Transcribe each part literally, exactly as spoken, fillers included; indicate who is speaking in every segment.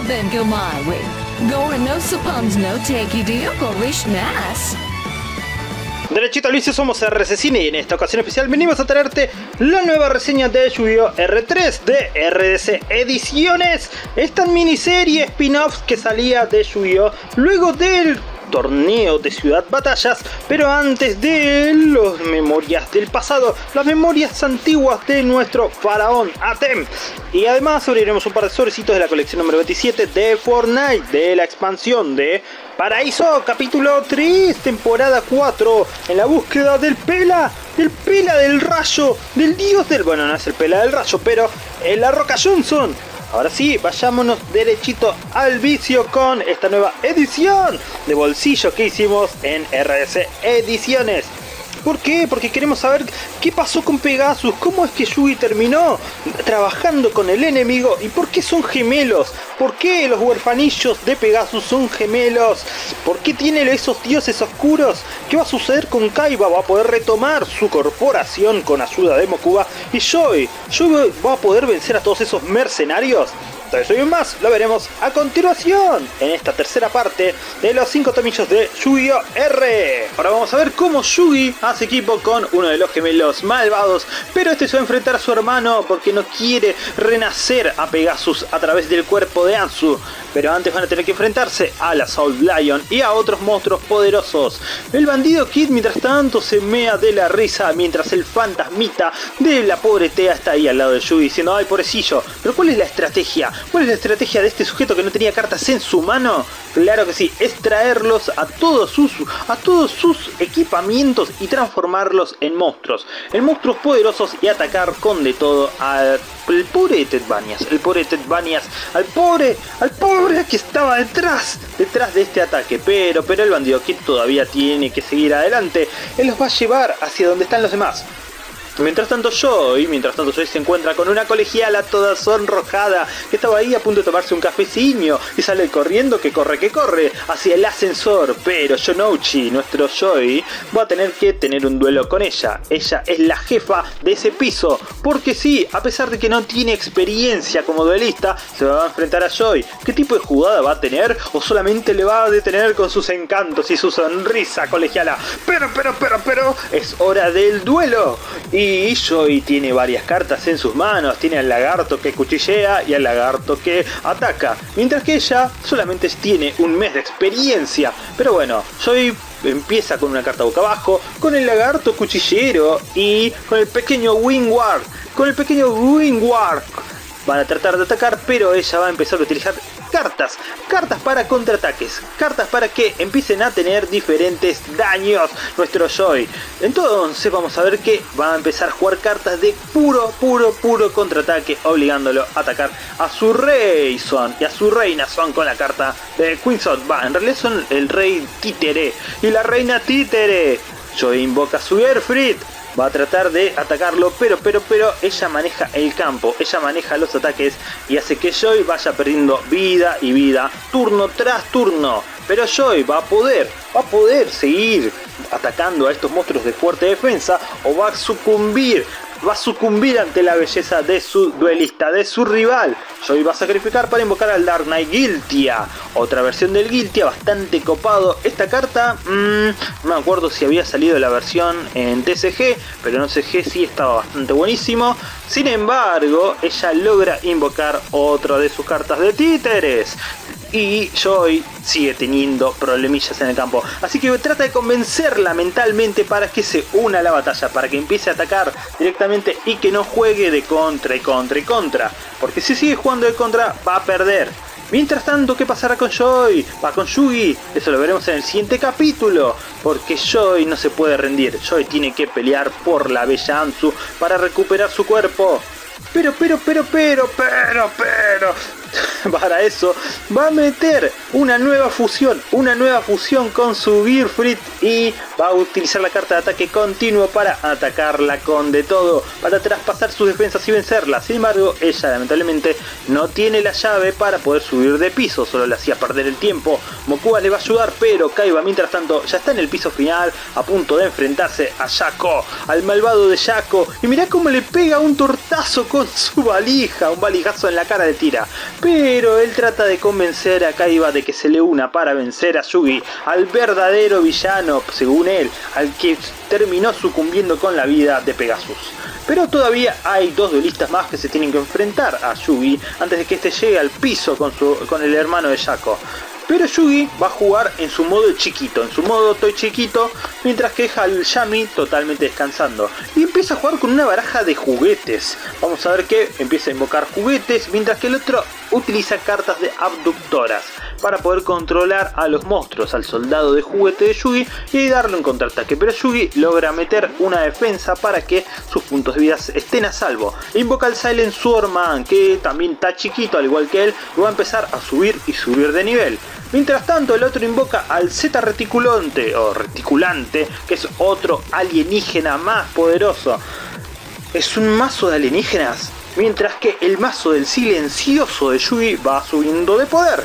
Speaker 1: then go my way. Gore no suppons no take you deal for wish mass.
Speaker 2: Derechito al vicio, somos R C Cine y en esta ocasión especial venimos a traerte la nueva reseña de Yu-Gi-Oh! R tres de R D C Ediciones. Esta miniserie spin-off que salía de Yu-Gi-Oh! Luego del torneo de Ciudad Batallas, pero antes de las memorias del pasado, las memorias antiguas de nuestro faraón Atem. Y además abriremos un par de sobrecitos de la colección número veintisiete de Fortnite, de la expansión de Paraíso, capítulo tres, temporada cuatro, en la búsqueda del Pela, del Pela del Rayo, del dios del... bueno, no es el Pela del Rayo, pero en la Roca Johnson. Ahora sí, vayámonos derechito al vicio con esta nueva edición de bolsillo que hicimos en R D C Ediciones. ¿Por qué? Porque queremos saber qué pasó con Pegasus, cómo es que Yugi terminó trabajando con el enemigo y por qué son gemelos, por qué los huerfanillos de Pegasus son gemelos, por qué tienen esos dioses oscuros, qué va a suceder con Kaiba, va a poder retomar su corporación con ayuda de Mokuba y Joy, Joy va a poder vencer a todos esos mercenarios. Todo eso y más lo veremos a continuación en esta tercera parte de los cinco tomillos de Yu-Gi-Oh! R. Ahora vamos a ver cómo Yugi hace equipo con uno de los gemelos malvados, pero este se va a enfrentar a su hermano porque no quiere renacer a Pegasus a través del cuerpo de Anzu. Pero antes van a tener que enfrentarse a la Soul Lion y a otros monstruos poderosos. El bandido Kid mientras tanto se mea de la risa mientras el fantasmita de la pobre Tea está ahí al lado de Yugi diciendo: ay, pobrecillo, pero ¿cuál es la estrategia? ¿Cuál es la estrategia de este sujeto que no tenía cartas en su mano? Claro que sí, es traerlos a todos sus, a todos sus equipamientos y transformarlos en monstruos. En monstruos poderosos y atacar con de todo al pobre Ted Banias. El pobre Ted Banias, al pobre, al pobre que estaba detrás, detrás de este ataque. Pero, pero el bandido Kid todavía tiene que seguir adelante. Él los va a llevar hacia donde están los demás. Mientras tanto Joy, mientras tanto Joy se encuentra con una colegiala toda sonrojada que estaba ahí a punto de tomarse un cafecillo y sale corriendo, que corre, que corre hacia el ascensor, pero Yonouchi, nuestro Joy, va a tener que tener un duelo con ella. Ella es la jefa de ese piso, porque sí, a pesar de que no tiene experiencia como duelista, se va a enfrentar a Joy. ¿Qué tipo de jugada va a tener? ¿O solamente le va a detener con sus encantos y su sonrisa colegiala? Pero, pero, pero, pero, es hora del duelo. Y Y Joy tiene varias cartas en sus manos, tiene al lagarto que cuchillea y al lagarto que ataca, mientras que ella solamente tiene un mes de experiencia. Pero bueno, Joy empieza con una carta boca abajo, con el lagarto cuchillero y con el pequeño Wingward, con el pequeño Wingward. Van a tratar de atacar, pero ella va a empezar a utilizar cartas, cartas para contraataques, cartas para que empiecen a tener diferentes daños nuestro Joy. Entonces vamos a ver que va a empezar a jugar cartas de puro, puro, puro contraataque, obligándolo a atacar a su rey Son y a su reina Son con la carta de Queen Son. Va, en realidad son el rey títere y la reina títere. Joy invoca su Airfrit. Va a tratar de atacarlo, pero, pero, pero ella maneja el campo, ella maneja los ataques y hace que Joy vaya perdiendo vida y vida, turno tras turno. Pero Joy va a poder, va a poder seguir atacando a estos monstruos de fuerte defensa o va a sucumbir. Va a sucumbir ante la belleza de su duelista, de su rival. Joy va a sacrificar para invocar al Dark Knight Guiltia. Otra versión del Guiltia, bastante copado. Esta carta, mmm, no me acuerdo si había salido la versión en T C G, pero en C G sí estaba bastante buenísimo. Sin embargo, ella logra invocar otra de sus cartas de títeres. Y Joy sigue teniendo problemillas en el campo. Así que trata de convencerla mentalmente para que se una a la batalla, para que empiece a atacar directamente y que no juegue de contra y contra y contra. Porque si sigue jugando de contra va a perder. Mientras tanto, ¿qué pasará con Joy? Va con Yugi. Eso lo veremos en el siguiente capítulo. Porque Joy no se puede rendir. Joy tiene que pelear por la bella Anzu para recuperar su cuerpo. Pero, pero, pero, pero, pero, pero... para eso va a meter una nueva fusión, una nueva fusión con su Gearfrit y va a utilizar la carta de ataque continuo para atacarla con de todo, para traspasar sus defensas y vencerla. Sin embargo, ella lamentablemente no tiene la llave para poder subir de piso, solo le hacía perder el tiempo. Mokuba le va a ayudar, pero Kaiba mientras tanto ya está en el piso final, a punto de enfrentarse a Shaco, al malvado de Shaco, y mirá cómo le pega un tortazo con su valija, un valijazo en la cara de tira. pero él trata de convencer a Kaiba de que se le una para vencer a Yugi, al verdadero villano, según él, al que terminó sucumbiendo con la vida de Pegasus. Pero todavía hay dos duelistas más que se tienen que enfrentar a Yugi antes de que este llegue al piso con, su, con el hermano de Jaco. Pero Yugi va a jugar en su modo chiquito, en su modo toy chiquito, mientras que deja al Yami totalmente descansando. Y empieza a jugar con una baraja de juguetes. Vamos a ver que empieza a invocar juguetes, mientras que el otro utiliza cartas de abductoras para poder controlar a los monstruos, al soldado de juguete de Yugi y darle un contraataque. Pero Yugi logra meter una defensa para que sus puntos de vida estén a salvo. Invoca al Silent Swordman, que también está chiquito al igual que él, y va a empezar a subir y subir de nivel. Mientras tanto, el otro invoca al Z Reticulante o Reticulante, que es otro alienígena más poderoso. Es un mazo de alienígenas, mientras que el mazo del silencioso de Yugi va subiendo de poder.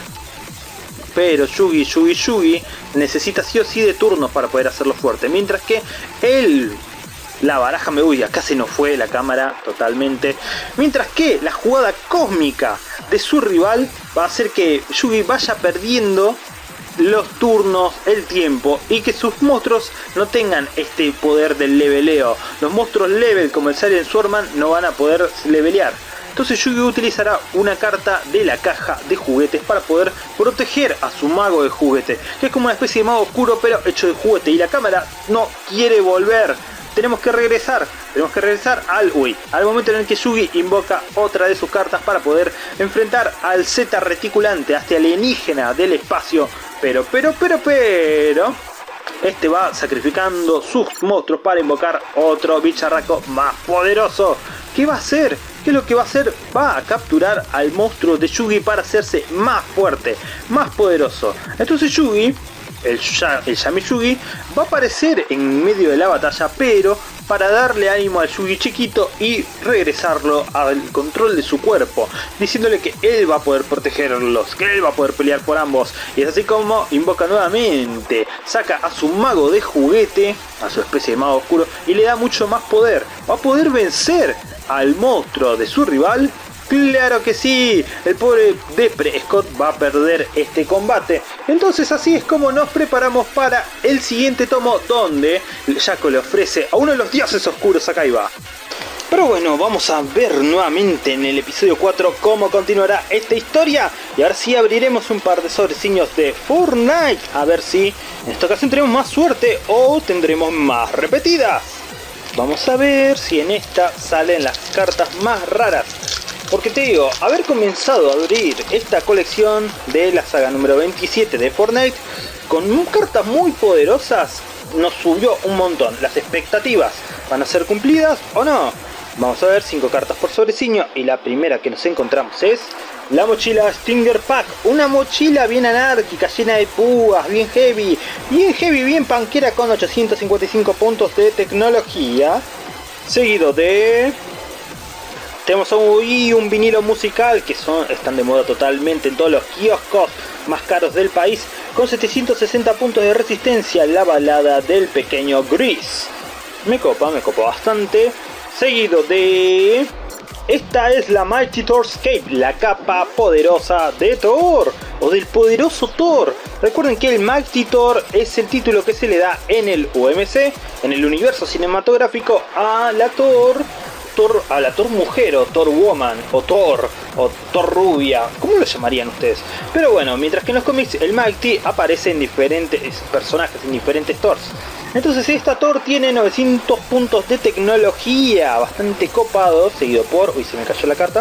Speaker 2: Pero Yugi, Yugi, Yugi necesita sí o sí de turnos para poder hacerlo fuerte, mientras que él... La baraja me... Uy, acá se nos fue la cámara totalmente. Mientras que la jugada cósmica de su rival va a hacer que Yugi vaya perdiendo los turnos, el tiempo, y que sus monstruos no tengan este poder del leveleo. Los monstruos level como el Silent Swordman no van a poder levelear. Entonces Yugi utilizará una carta de la caja de juguetes para poder proteger a su mago de juguete, que es como una especie de mago oscuro pero hecho de juguete, y la cámara no quiere volver. Tenemos que regresar, tenemos que regresar al, uy, al momento en el que Yugi invoca otra de sus cartas para poder enfrentar al Z Reticulante, a este alienígena del espacio. Pero, pero, pero, pero... Este va sacrificando sus monstruos para invocar otro bicharraco más poderoso. ¿Qué va a hacer? ¿Qué es lo que va a hacer? Va a capturar al monstruo de Yugi para hacerse más fuerte, más poderoso. Entonces Yugi... El, el Yami Yugi va a aparecer en medio de la batalla, pero para darle ánimo al Yugi chiquito y regresarlo al control de su cuerpo, diciéndole que él va a poder protegerlos, que él va a poder pelear por ambos. Y es así como invoca nuevamente, saca a su mago de juguete, a su especie de mago oscuro, y le da mucho más poder. Va a poder vencer al monstruo de su rival. ¡Claro que sí! El pobre Depre Scott va a perder este combate. Entonces así es como nos preparamos para el siguiente tomo, donde Jaco le ofrece a uno de los dioses oscuros a Kaiba. Pero bueno, vamos a ver nuevamente en el episodio cuatro cómo continuará esta historia. Y ahora sí abriremos un par de sobreciños de Fortnite. A ver si en esta ocasión tenemos más suerte o tendremos más repetidas. Vamos a ver si en esta salen las cartas más raras. Porque te digo, haber comenzado a abrir esta colección de la saga número veintisiete de Fortnite con cartas muy poderosas nos subió un montón. Las expectativas, ¿van a ser cumplidas o no? Vamos a ver, cinco cartas por sobreciño, y la primera que nos encontramos es la mochila Stinger Pack. Una mochila bien anárquica, llena de púas, bien heavy, bien heavy, bien panquera, con ochocientos cincuenta y cinco puntos de tecnología. Seguido de... Tenemos un, un vinilo musical que son, están de moda totalmente en todos los kioscos más caros del país, con setecientos sesenta puntos de resistencia, la balada del pequeño Gris. Me copa, me copa bastante. Seguido de... Esta es la Mighty Thorscape, la capa poderosa de Thor, o del poderoso Thor. Recuerden que el Mighty Thor es el título que se le da en el U M C, en el universo cinematográfico, a la Thor... Thor, a la Thor mujer, o Thor woman, o Thor, o Thor rubia, ¿cómo lo llamarían ustedes? Pero bueno, mientras que en los cómics el Mighty aparece en diferentes personajes, en diferentes Thors. Entonces esta Thor tiene novecientos puntos de tecnología, bastante copado, seguido por... Uy, se me cayó la carta.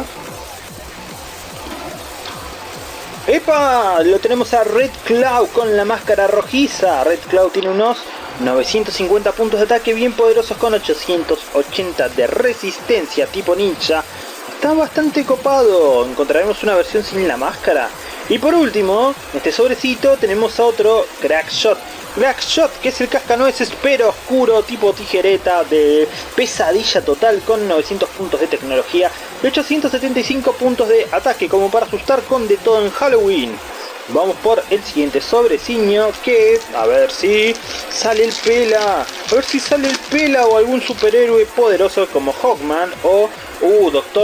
Speaker 2: ¡Epa! Lo tenemos a Red Cloud con la máscara rojiza. Red Cloud tiene unos novecientos cincuenta puntos de ataque bien poderosos con ochocientos ochenta de resistencia tipo ninja. Está bastante copado. Encontraremos una versión sin la máscara. Y por último, en este sobrecito tenemos a otro Crackshot. Crackshot, que es el cascanueces pero oscuro tipo tijereta de pesadilla total con novecientos puntos de tecnología y ochocientos setenta y cinco puntos de ataque, como para asustar con de todo en Halloween. Vamos por el siguiente sobreciño, que a ver si sale el Pela, a ver si sale el Pela o algún superhéroe poderoso como Hawkman o uh, Doctor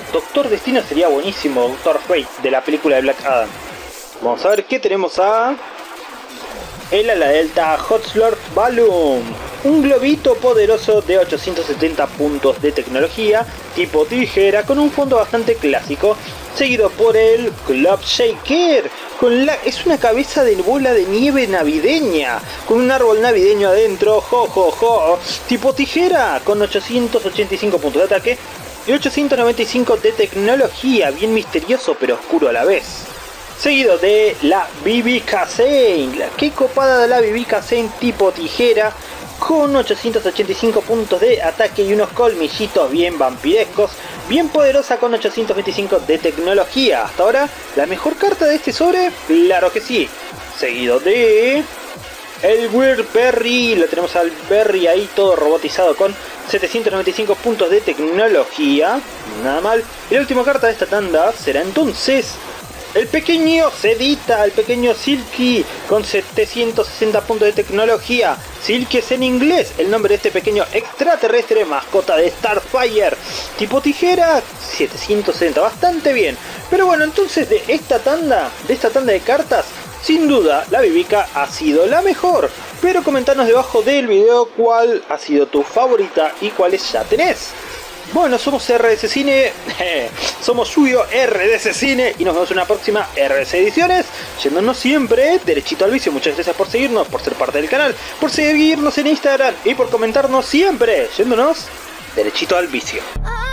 Speaker 2: Doctor Destino sería buenísimo, Doctor Fate de la película de Black Adam. Vamos a ver qué tenemos a... el ala delta Hot Slot Balloon, un globito poderoso de ochocientos setenta puntos de tecnología tipo tijera con un fondo bastante clásico, seguido por el Globe Shaker, con la, es una cabeza de bola de nieve navideña, con un árbol navideño adentro, jo jo jo, tipo tijera, con ochocientos ochenta y cinco puntos de ataque y ochocientos noventa y cinco de tecnología, bien misterioso pero oscuro a la vez. Seguido de la B B Kazane, la que copada de la B B Kazane tipo tijera, con ochocientos ochenta y cinco puntos de ataque y unos colmillitos bien vampirescos, bien poderosa con ochocientos veinticinco de tecnología. Hasta ahora, la mejor carta de este sobre, claro que sí. Seguido de... el Weird Berry, lo tenemos al Berry ahí todo robotizado con setecientos noventa y cinco puntos de tecnología, nada mal. Y la última carta de esta tanda será entonces... el pequeño Sedita, el pequeño Silky, con setecientos sesenta puntos de tecnología. Silky es en inglés el nombre de este pequeño extraterrestre, mascota de Starfire. Tipo tijera, setecientos sesenta, bastante bien. Pero bueno, entonces de esta tanda, de esta tanda de cartas, sin duda la Bibica ha sido la mejor. Pero comentanos debajo del video cuál ha sido tu favorita y cuáles ya tenés. Bueno, somos R D C Cine, somos Yu-Gi-Oh! R D C Cine y nos vemos en una próxima R D C Ediciones, yéndonos siempre derechito al vicio. Muchas gracias por seguirnos, por ser parte del canal, por seguirnos en Instagram y por comentarnos siempre, yéndonos derechito al vicio.